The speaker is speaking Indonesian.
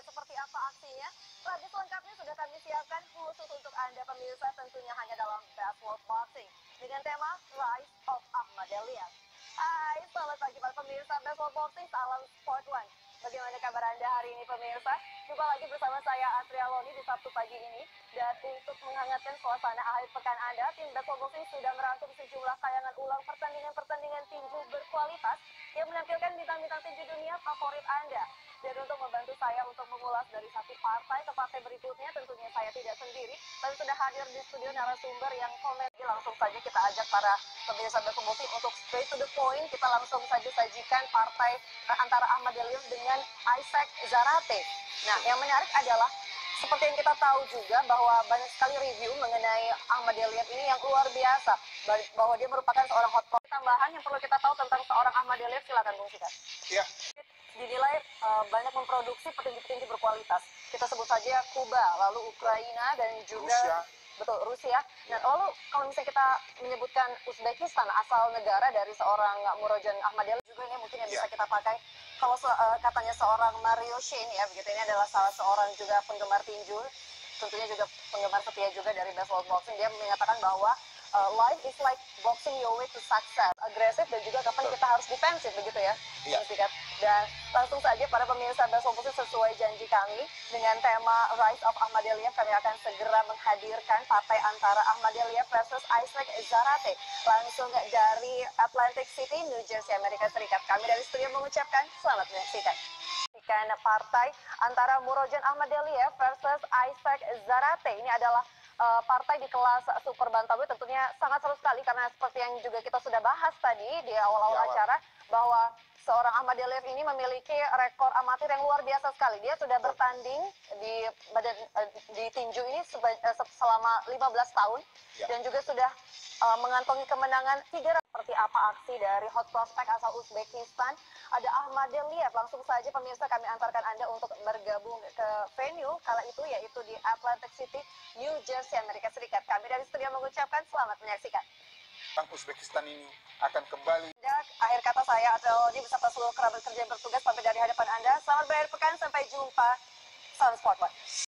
dan seperti apa aksinya? Tradisi selengkapnya sudah kami siapkan khusus untuk Anda pemirsa, tentunya hanya dalam Best World Boxing dengan tema Rise of Ahmad Elias. Hai, selamat pagi para pemirsa Best World Boxing, salam Sport One. Bagaimana kabar Anda hari ini pemirsa? Jumpa lagi bersama saya Atria Loni di Sabtu pagi ini. Dan untuk menghangatkan suasana akhir pekan Anda, tim Best World Boxing sudah merangkum sejumlah tayangan ulang pertandingan-pertandingan tinju berkualitas yang menampilkan bintang-bintang tinju dunia favorit Anda. Dan untuk membantu saya untuk mengulas dari satu partai ke partai berikutnya, tentunya saya tidak sendiri, tapi sudah hadir di studio narasumber yang komen. Langsung saja kita ajak para pemirsa Best World Boxing untuk straight to the point. Kita langsung saja sajikan partai antara Ahmad Elias dengan Isaac Zarate. Nah, yang menarik adalah seperti yang kita tahu juga bahwa banyak sekali review mengenai Ahmad Elias ini yang luar biasa, bahwa dia merupakan seorang hot prospect. Tambahan yang perlu kita tahu tentang seorang Ahmad Elias, silakan Bung Sikat. Iya. Dinilai banyak memproduksi petinju-petinju berkualitas. Kita sebut saja Kuba, lalu Ukraina dan juga Rusia. Betul, Rusia. Nah, lalu kalau misalnya kita menyebutkan Uzbekistan, asal negara dari seorang Murodjon Ahmadaliyev juga ini mungkin yang bisa kita pakai. Kalau katanya seorang Mario Shane ya, begitu, ini adalah salah seorang juga penggemar tinju, tentunya juga penggemar setia juga dari Best World Boxing. Dia menyatakan bahwa life is like boxing your way to success. Agresif dan juga kapan kita harus defensif, begitu ya. Iya. Dan langsung saja para pemirsa Best World Boxing, sesuai janji kami dengan tema Rise of Ahmad Elias, kami akan segera menghadirkan partai antara Ahmad Elias versus Isaac Zarate langsung dari Atlantic City, New Jersey, Amerika Serikat. Kami dari studio mengucapkan selamat menyaksikan partai antara Murodjon Ahmadaliyev versus Isaac Zarate. Ini adalah partai di kelas super bantamweight, tentunya sangat seru sekali karena seperti yang juga kita sudah bahas tadi di awal-awal acara, bahwa seorang Ahmadaliyev ini memiliki rekor amatir yang luar biasa sekali. Dia sudah bertanding di tinju ini selama 15 tahun dan juga sudah mengantongi kemenangan 3. Seperti apa aksi dari hot prospect asal Uzbekistan? Ada Ahmadaliyev. Langsung saja pemirsa kami antarkan Anda untuk bergabung ke venue kala itu, yaitu di Atlantic City, New Jersey, Amerika Serikat. Kami dari studio mengucapkan selamat menyaksikan. Uzbekistan ini akan kembali. Akhir kata saya Adel Loni beserta seluruh kerabat kerja yang bertugas sampai dari hadapan Anda. Selamat berakhir pekan, sampai jumpa. Salam Sport One.